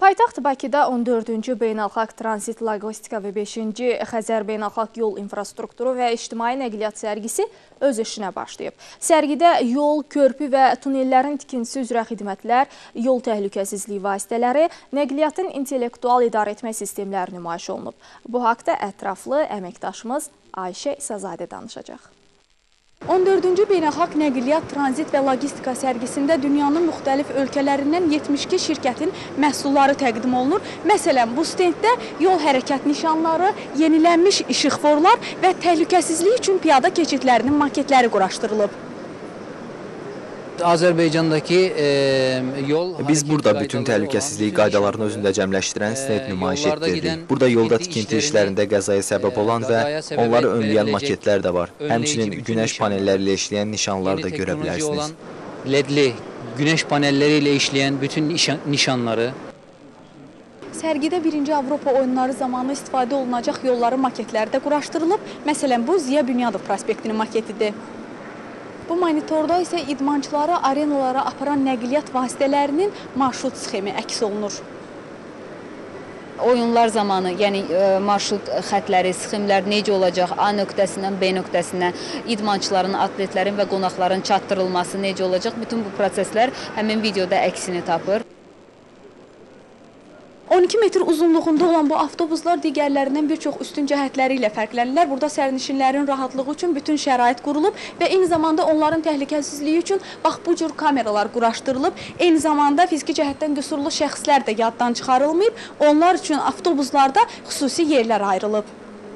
Paytaxt Bakıda 14-cü beynəlxalq tranzit logistika və 5-ci Xəzər beynəlxalq yol infrastrukturu və ictimai nəqliyyat sərgisi öz işinə başlayıb. Sərgidə yol, körpü və tunellərin tikintisi üzrə xidmətlər, yol təhlükəsizliyi vasitələri, nəqliyyatın intellektual idarəetmə sistemləri nümayiş olunub. Bu haqda ətraflı əməkdaşımız Ayşə İsazadə danışacaq. 14-cü beynəlxalq nəqliyyat, tranzit və logistika sərgisində dünyanın müxtəlif ölkələrindən 72 şirkətin məhsulları təqdim olunur. Məsələn, bu stenddə yol hərəkət nişanları, yenilənmiş işıqforlar və təhlükəsizlik üçün piyada keçidlərinin maketləri quraşdırılıb. Azərbaycandakı yol... Biz burada bütün təhlükəsizlik qaydalarını özündə cəmləşdirən stend nümayiş etdirdik. Burada yolda tikinti işlərində qəzaya səbəb olan və onları önləyən maketlər də var. Həmçinin günəş panelləri ilə işləyən nişanları da görə bilərsiniz. LED-li günəş panelləri ilə işləyən bütün nişanları. Sərgidə 1-ci Avropa oyunları zamanı istifadə olunacaq yolların maketləri də quraşdırılıb. Məsələn, bu Ziya Bünyadov prospektinin maketidir. Bu monitorda isə idmançıları arenalara aparan nəqliyyat vasitələrinin marşrut sxemi əks olunur. Oyunlar zamanı, yəni marşrut xətləri, sxemlər necə olacaq, A nöqtəsindən B nöqtəsinə, idmançıların, atletlərin və qonaqların çatdırılması necə olacaq, bütün bu proseslər həmin videoda əksini tapır. 12 metr uzunluğunda olan bu avtobuslar digərlərindən bir çox üstün cəhətləri ilə fərqlənirlər. Burada sərnişinlərin rahatlığı üçün bütün şərait qurulub və eyni zamanda onların təhlükəsizliyi üçün bax bu cür kameralar quraşdırılıb. Eyni zamanda fiziki cəhətdən qüsurlu şəxslər də yaddan çıxarılmayıb. Onlar üçün avtobuslarda xüsusi yerlər ayrılıb.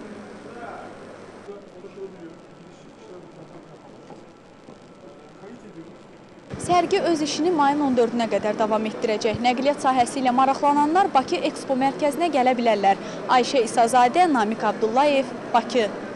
Sərgi öz işini mayın 14-nə qədər davam etdirəcək. Nəqliyyat sahəsi ilə maraqlananlar Bakı Expo mərkəzinə gələ bilərlər. Ayşə İsazadə, Namiq Abdullayev, Bakı.